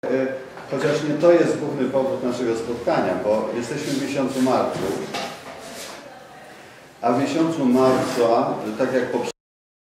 chociaż nie to jest główny powód naszego spotkania, bo jesteśmy w miesiącu marcu, a w miesiącu marca, tak jak pod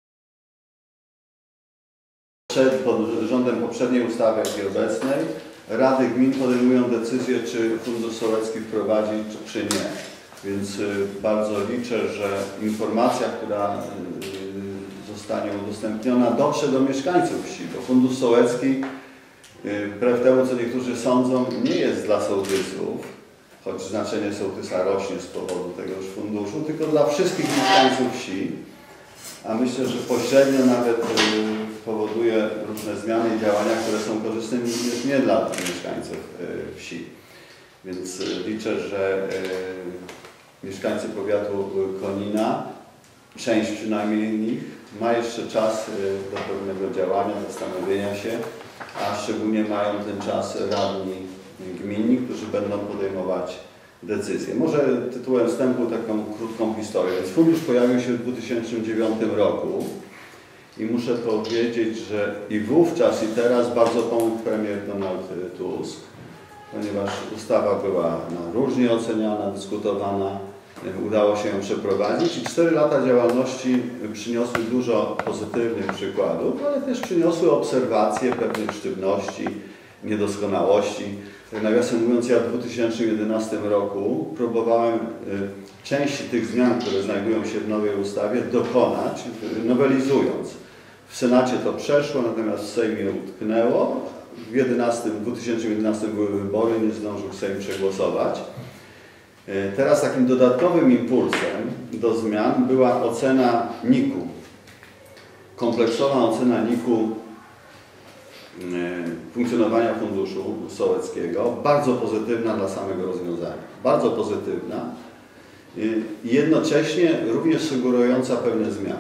rządem poprzedniej ustawy, jak i obecnej, Rady Gmin podejmują decyzję, czy Fundusz Sołecki wprowadzić, czy nie. Więc bardzo liczę, że informacja, która zostanie udostępniona, dotrze do mieszkańców wsi, bo Fundusz Sołecki, wbrew temu, co niektórzy sądzą, nie jest dla sołtysów, choć znaczenie sołtysa rośnie z powodu tegoż funduszu, tylko dla wszystkich mieszkańców wsi, a myślę, że pośrednio nawet powoduje różne zmiany i działania, które są korzystne nie dla mieszkańców wsi. Więc liczę, że mieszkańcy powiatu Konina, część przynajmniej nich, ma jeszcze czas do pewnego działania, zastanowienia się, a szczególnie mają ten czas radni gminni, którzy będą podejmować decyzje. Może tytułem wstępu taką krótką historię. Więc fundusz pojawił się w 2009 roku i muszę powiedzieć, że i wówczas, i teraz bardzo pomógł premier Donald Tusk, ponieważ ustawa była różnie oceniana, dyskutowana, udało się ją przeprowadzić i 4 lata działalności przyniosły dużo pozytywnych przykładów, ale też przyniosły obserwacje pewnych sztywności, niedoskonałości. Nawiasem mówiąc, ja w 2011 roku próbowałem części tych zmian, które znajdują się w nowej ustawie, dokonać, nowelizując. W Senacie to przeszło, natomiast w Sejmie utknęło. W 2011 były wybory, nie zdążył Sejm przegłosować. Teraz takim dodatkowym impulsem do zmian była ocena NIK-u. Kompleksowa ocena NIK-u funkcjonowania Funduszu Sołeckiego, bardzo pozytywna dla samego rozwiązania. Bardzo pozytywna i jednocześnie również sugerująca pewne zmiany.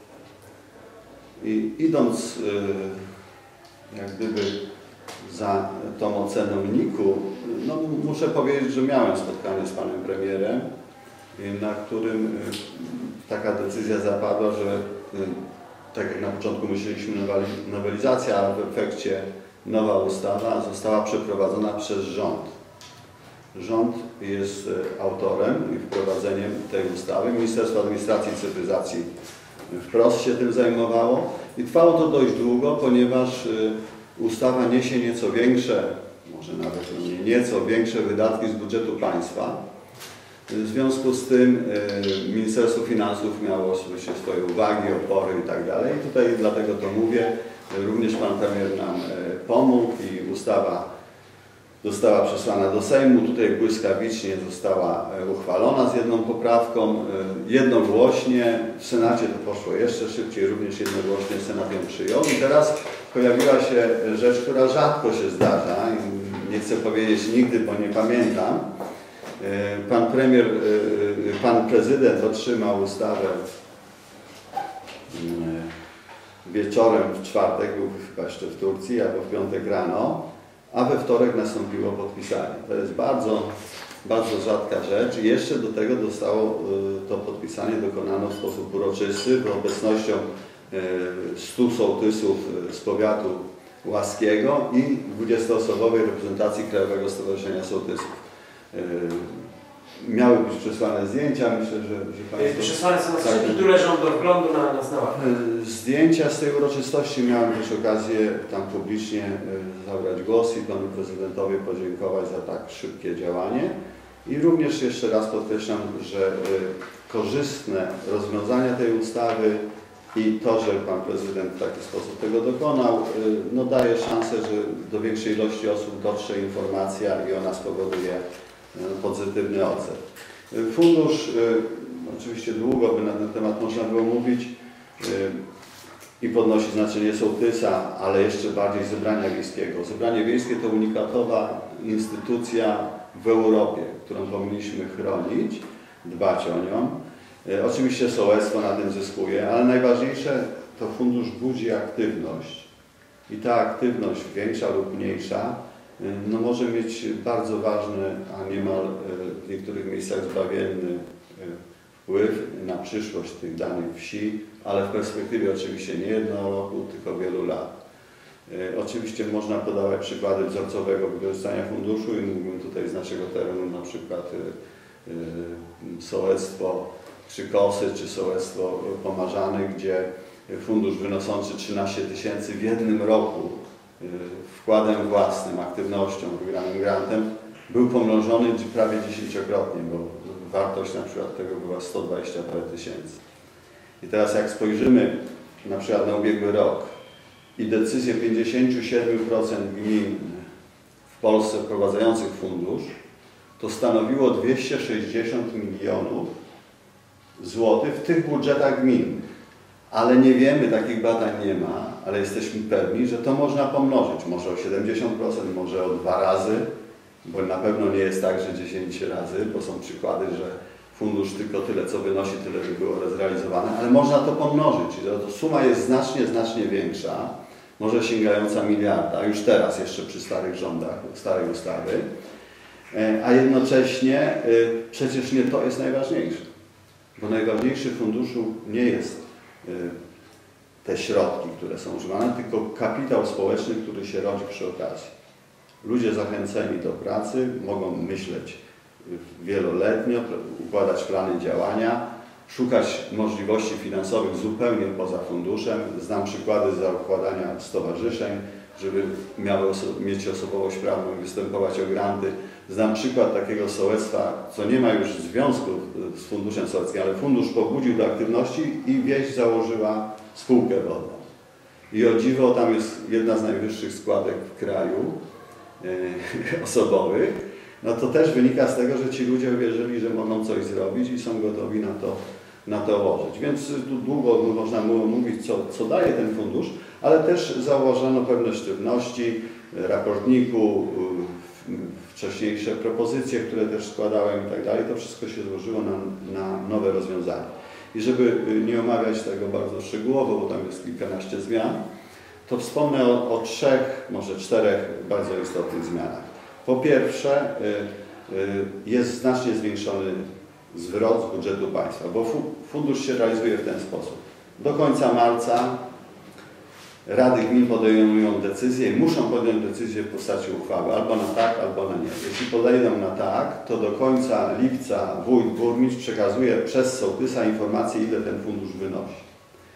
I idąc jak gdyby za tą oceną NIK-u, no muszę powiedzieć, że miałem spotkanie z panem premierem, na którym taka decyzja zapadła, że tak jak na początku myśleliśmy nowelizacja, a w efekcie nowa ustawa została przeprowadzona przez rząd. Rząd jest autorem i wprowadzeniem tej ustawy. Ministerstwo Administracji i Cyfryzacji wprost się tym zajmowało i trwało to dość długo, ponieważ ustawa niesie nieco większe, może nawet nieco większe wydatki z budżetu państwa. W związku z tym Ministerstwo Finansów miało oczywiście swoje uwagi, opory i tak dalej. Tutaj dlatego to mówię. Również pan premier nam pomógł i ustawa została przesłana do Sejmu. Tutaj błyskawicznie została uchwalona z jedną poprawką, jednogłośnie. W Senacie to poszło jeszcze szybciej, również jednogłośnie Senat ją przyjął. I teraz pojawiła się rzecz, która rzadko się zdarza. Nie chcę powiedzieć nigdy, bo nie pamiętam. Pan prezydent otrzymał ustawę wieczorem w czwartek, był chyba jeszcze w Turcji, albo w piątek rano, a we wtorek nastąpiło podpisanie. To jest bardzo, bardzo rzadka rzecz i jeszcze do tego zostało to podpisanie dokonano w sposób uroczysty, z obecnością 100 sołtysów z powiatu łaskiego i 20-osobowej reprezentacji Krajowego Stowarzyszenia Sołtysów. Miały być przesłane zdjęcia, myślę, że Państwo... Przesłane są skrzynki, które leżą do wglądu na nas na łapie. Zdjęcia z tej uroczystości miałem też okazję tam publicznie zabrać głos i panu prezydentowi podziękować za tak szybkie działanie. I również jeszcze raz podkreślam, że korzystne rozwiązania tej ustawy i to, że pan prezydent w taki sposób tego dokonał, no daje szansę, że do większej ilości osób dotrze informacja i ona spowoduje pozytywny odzew. Fundusz, oczywiście długo by na ten temat można było mówić i podnosi znaczenie sołtysa, ale jeszcze bardziej zebrania wiejskiego. Zebranie wiejskie to unikatowa instytucja w Europie, którą powinniśmy chronić, dbać o nią. Oczywiście sołectwo na tym zyskuje, ale najważniejsze to fundusz budzi aktywność i ta aktywność większa lub mniejsza no może mieć bardzo ważny, a niemal w niektórych miejscach zbawienny wpływ na przyszłość tych danych wsi, ale w perspektywie oczywiście nie jednego roku, tylko wielu lat. Oczywiście można podawać przykłady wzorcowego wykorzystania funduszu i mógłbym tutaj z naszego terenu na przykład sołectwo Krzykosy czy sołectwo Pomarzany, gdzie fundusz wynoszący 13 000 w jednym roku wkładem własnym, aktywnością, wygranym grantem był pomnożony prawie 10-krotnie, bo wartość na przykład tego była 120 parę tysięcy. I teraz jak spojrzymy na przykład na ubiegły rok i decyzje 57% gmin w Polsce wprowadzających fundusz, to stanowiło 260 milionów złotych w tych budżetach gminnych. Ale nie wiemy, takich badań nie ma, ale jesteśmy pewni, że to można pomnożyć. Może o 70%, może o 2 razy, bo na pewno nie jest tak, że 10 razy, bo są przykłady, że fundusz tylko tyle, co wynosi, tyle by było zrealizowane, ale można to pomnożyć. I to suma jest znacznie większa, może sięgająca miliarda, już teraz, jeszcze przy starych rządach, starej ustawy, a jednocześnie przecież nie to jest najważniejsze, bo najważniejszy w funduszu nie jest te środki, które są używane, tylko kapitał społeczny, który się rodzi przy okazji. Ludzie zachęceni do pracy mogą myśleć wieloletnio, układać plany działania, szukać możliwości finansowych zupełnie poza funduszem. Znam przykłady zakładania stowarzyszeń, żeby mieć osobowość prawną i występować o granty. Znam przykład takiego sołectwa, co nie ma już związku z funduszem sołeckim, ale fundusz pobudził do aktywności i wieś założyła spółkę wodną. I o dziwo, tam jest jedna z najwyższych składek w kraju osobowych. No to też wynika z tego, że ci ludzie uwierzyli, że mogą coś zrobić i są gotowi na to łożyć. Więc tu długo można było mówić, co daje ten fundusz, ale też zauważono pewne sztywności, raportniku, wcześniejsze propozycje, które też składałem i tak dalej. To wszystko się złożyło na nowe rozwiązania. I żeby nie omawiać tego bardzo szczegółowo, bo tam jest kilkanaście zmian, to wspomnę o 3, może 4 bardzo istotnych zmianach. Po pierwsze, jest znacznie zwiększony zwrot z budżetu państwa, bo fundusz się realizuje w ten sposób. Do końca marca rady gmin podejmują decyzję i muszą podjąć decyzję w postaci uchwały, albo na tak, albo na nie. Jeśli podejdą na tak, to do końca lipca wójt, burmistrz przekazuje przez sołtysa informację, ile ten fundusz wynosi.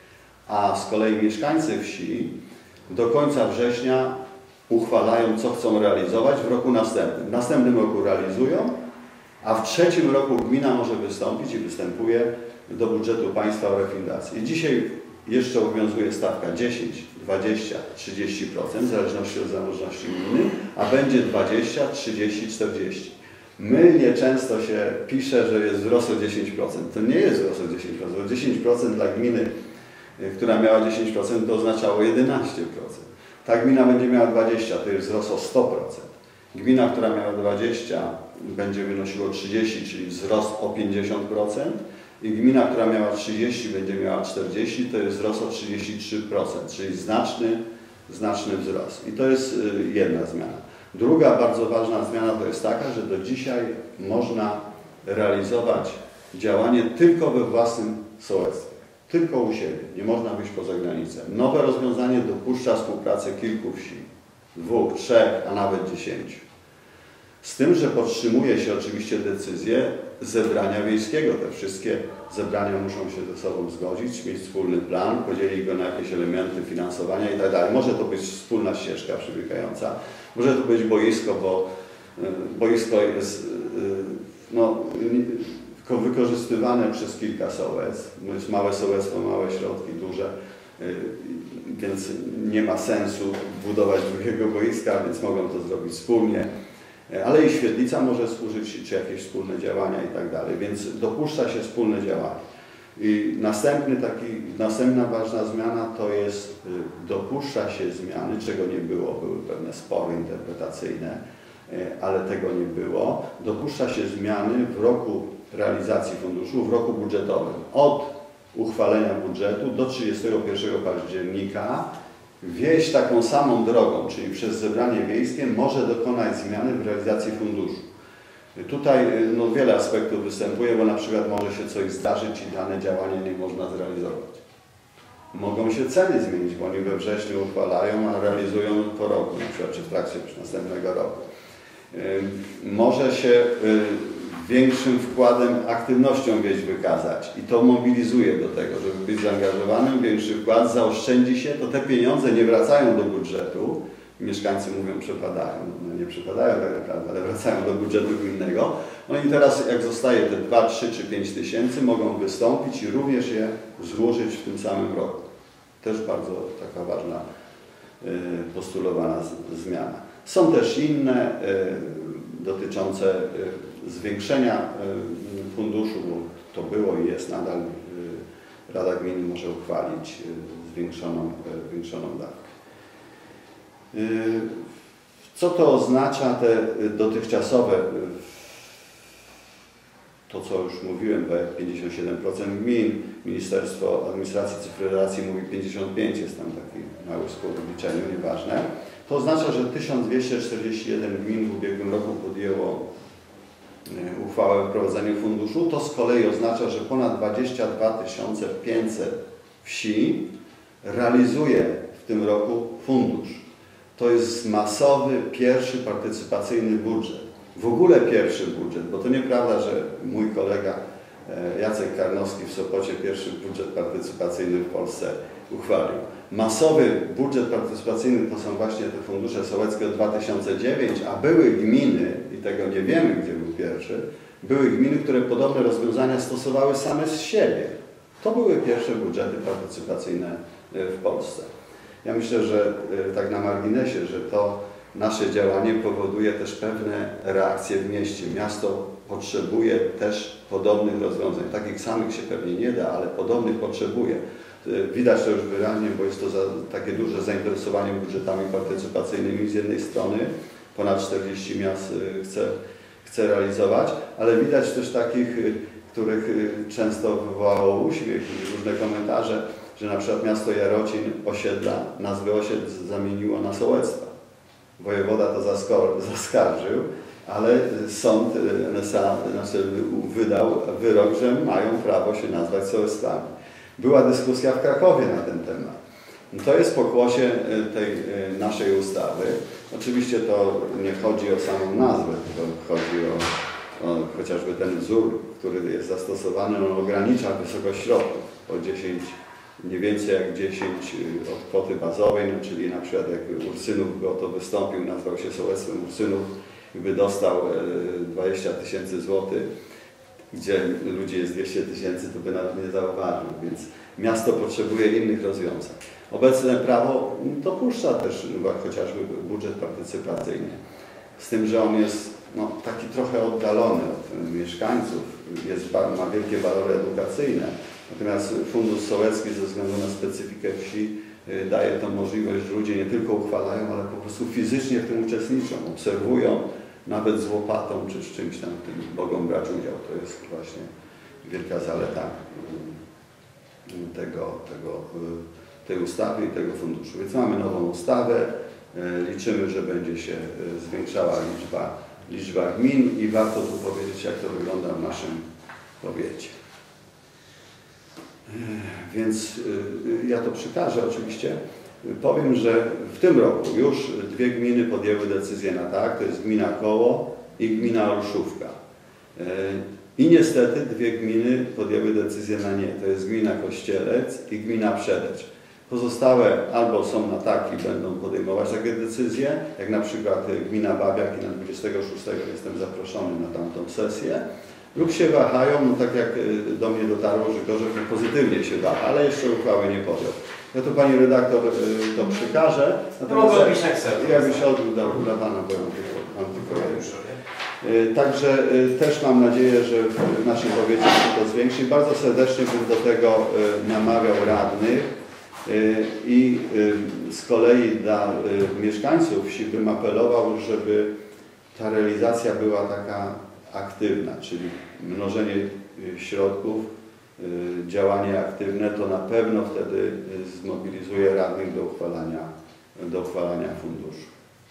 A z kolei mieszkańcy wsi do końca września uchwalają, co chcą realizować w roku następnym. W następnym roku realizują, a w trzecim roku gmina może wystąpić i występuje do budżetu państwa o refundację. I dzisiaj jeszcze obowiązuje stawka 10, 20, 30%, w zależności od zamożności gminy, a będzie 20, 30, 40. Mylnie często się pisze, że jest wzrost o 10%. To nie jest wzrost o 10%, bo 10% dla gminy, która miała 10%, to oznaczało 11%. Ta gmina będzie miała 20, to jest wzrost o 100%. Gmina, która miała 20, będzie wynosiło 30, czyli wzrost o 50%. I gmina, która miała 30, będzie miała 40, to jest wzrost o 33%, czyli znaczny wzrost. I to jest jedna zmiana. Druga bardzo ważna zmiana to jest taka, że do dzisiaj można realizować działanie tylko we własnym sołectwie. Tylko u siebie, nie można wyjść poza granicę. Nowe rozwiązanie dopuszcza współpracę kilku wsi, 2, 3, a nawet 10. Z tym, że podtrzymuje się oczywiście decyzję zebrania wiejskiego. Te wszystkie zebrania muszą się ze sobą zgodzić, mieć wspólny plan, podzielić go na jakieś elementy finansowania i tak dalej. Może to być wspólna ścieżka przebiegająca, może to być boisko, bo boisko jest wykorzystywane przez kilka sołectw. To jest małe sołectwo, małe środki, duże, więc nie ma sensu budować drugiego boiska, więc mogą to zrobić wspólnie. Ale i świetlica może służyć, czy jakieś wspólne działania i tak dalej, więc dopuszcza się wspólne działania. I następna ważna zmiana to jest, dopuszcza się zmiany, czego nie było, były pewne spory interpretacyjne, ale tego nie było. Dopuszcza się zmiany w roku realizacji funduszu, w roku budżetowym. Od uchwalenia budżetu do 31 października wieś taką samą drogą, czyli przez zebranie wiejskie, może dokonać zmiany w realizacji funduszu. Tutaj wiele aspektów występuje, bo na przykład może się coś zdarzyć i dane działanie nie można zrealizować. Mogą się ceny zmienić, bo oni we wrześniu uchwalają, a realizują po roku, na przykład czy w trakcie następnego roku. Może się większym wkładem, aktywnością wieś wykazać i to mobilizuje do tego, żeby być zaangażowanym, większy wkład, zaoszczędzi się, to te pieniądze nie wracają do budżetu, mieszkańcy mówią przepadają, no nie przepadają tak naprawdę, ale wracają do budżetu gminnego. No i teraz jak zostaje te 2, 3 czy 5 tysięcy, mogą wystąpić i również je złożyć w tym samym roku. Też bardzo taka ważna, postulowana zmiana. Są też inne dotyczące zwiększenia funduszu, bo to było i jest nadal, Rada Gminy może uchwalić zwiększoną dawkę. Co to oznacza te dotychczasowe, to co już mówiłem, 57% gmin, Ministerstwo Administracji i Cyfryzacji mówi 55%, jest tam taki mały skład w liczeniu, nieważne. To oznacza, że 1241 gmin w ubiegłym roku podjęło uchwałę o wprowadzeniu funduszu. To z kolei oznacza, że ponad 22 500 wsi realizuje w tym roku fundusz. To jest masowy, pierwszy partycypacyjny budżet. W ogóle pierwszy budżet, bo to nieprawda, że mój kolega Jacek Karnowski w Sopocie pierwszy budżet partycypacyjny w Polsce uchwalił. Masowy budżet partycypacyjny to są właśnie te fundusze sołeckie od 2009, a były gminy, i tego nie wiemy, gdzie był pierwszy, były gminy, które podobne rozwiązania stosowały same z siebie. To były pierwsze budżety partycypacyjne w Polsce. Ja myślę, że tak na marginesie, że to nasze działanie powoduje też pewne reakcje w mieście. Miasto potrzebuje też podobnych rozwiązań. Takich samych się pewnie nie da, ale podobnych potrzebuje. Widać to już wyraźnie, bo jest to takie duże zainteresowanie budżetami partycypacyjnymi z jednej strony. Ponad 40 miast chce realizować, ale widać też takich, których często wywołało uśmiech i różne komentarze, że na przykład miasto Jarocin nazwę osiedl zamieniło na sołectwa. Wojewoda to zaskarżył, ale sąd wydał wyrok, że mają prawo się nazwać sołectwami. Była dyskusja w Krakowie na ten temat. To jest pokłosie tej naszej ustawy. Oczywiście to nie chodzi o samą nazwę, tylko chodzi o chociażby ten wzór, który jest zastosowany, on ogranicza wysokość środków o 10, nie więcej jak 10 od kwoty bazowej, no, czyli na przykład jak Ursynów by o to wystąpił, nazwał się sołectwem Ursynów i by dostał 20 000 złotych, gdzie ludzi jest 200 000, to by nawet nie zauważył, więc miasto potrzebuje innych rozwiązań. Obecne prawo dopuszcza też chociażby budżet partycypacyjny, z tym, że on jest taki trochę oddalony od mieszkańców, ma wielkie walory edukacyjne, natomiast fundusz sołecki ze względu na specyfikę wsi daje tą możliwość, że ludzie nie tylko uchwalają, ale po prostu fizycznie w tym uczestniczą, obserwują, nawet z łopatą czy z czymś tam tym mogą brać udział. To jest właśnie wielka zaleta tej ustawy i tego funduszu. Więc mamy nową ustawę, liczymy, że będzie się zwiększała liczba gmin i warto tu powiedzieć, jak to wygląda w naszym powiecie. Więc ja to przekażę oczywiście. Powiem, że w tym roku już 2 gminy podjęły decyzję na tak, to jest gmina Koło i gmina Olszówka. I niestety 2 gminy podjęły decyzję na nie, to jest gmina Kościelec i gmina Przedecz. Pozostałe albo są na tak i będą podejmować takie decyzje, jak na przykład gmina Babiak i na 26 jestem zaproszony na tamtą sesję, lub się wahają, tak jak do mnie dotarło, że Gorzów pozytywnie się waha, ale jeszcze uchwały nie podjął. Ja tu pani redaktor to przekażę. Natomiast jakby się odbył dla pana, bo mam tylko także też mam nadzieję, że w naszym powiecie się to zwiększy. Bardzo serdecznie bym do tego namawiał radnych i z kolei dla mieszkańców wsi bym apelował, żeby ta realizacja była taka aktywna, czyli mnożenie środków, działanie aktywne, to na pewno wtedy zmobilizuje radnych do uchwalania funduszu.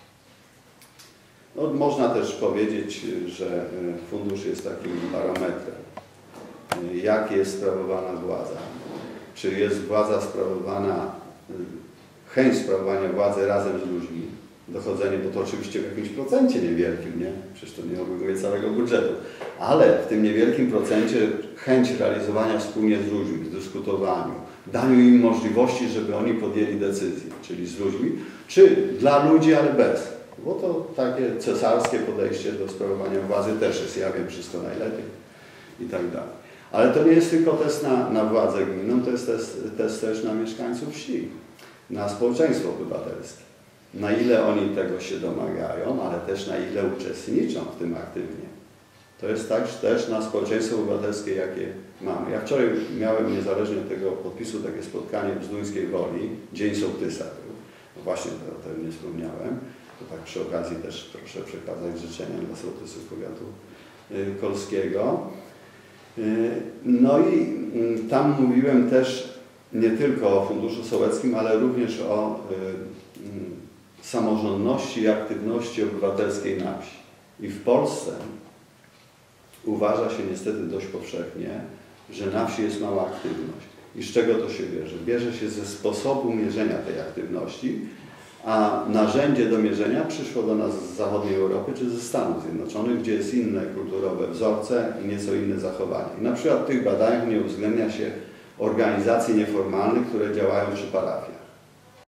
No, można też powiedzieć, że fundusz jest takim barometrem, jak jest sprawowana władza. czy jest władza sprawowana, chęć sprawowania władzy razem z ludźmi, dochodzenie, bo to oczywiście w jakimś procencie niewielkim, nie? Przecież to nie obejmuje całego budżetu, ale w tym niewielkim procencie chęć realizowania wspólnie z ludźmi, w dyskutowaniu, daniu im możliwości, żeby oni podjęli decyzje, czyli z ludźmi, czy dla ludzi, ale bez. Bo to takie cesarskie podejście do sprawowania władzy też jest, ja wiem wszystko najlepiej i tak dalej. Ale to nie jest tylko test na władzę gminną, to jest test też na mieszkańców wsi, na społeczeństwo obywatelskie. Na ile oni tego się domagają, ale też na ile uczestniczą w tym aktywnie. To jest też na społeczeństwo obywatelskie, jakie mamy. Ja wczoraj miałem, niezależnie od tego podpisu, takie spotkanie w Zduńskiej Woli, Dzień Sołtysa był. No właśnie, o tym nie wspomniałem. To tak przy okazji też proszę przekazać życzenia dla sołtysów powiatu kolskiego. No i tam mówiłem też nie tylko o Funduszu Sołeckim, ale również o samorządności i aktywności obywatelskiej na wsi. I w Polsce uważa się niestety dość powszechnie, że na wsi jest mała aktywność. I z czego to się bierze? Bierze się ze sposobu mierzenia tej aktywności, a narzędzie do mierzenia przyszło do nas z zachodniej Europy czy ze Stanów Zjednoczonych, gdzie jest inne kulturowe wzorce i nieco inne zachowanie. I na przykład w tych badaniach nie uwzględnia się organizacji nieformalnych, które działają przy parafiach.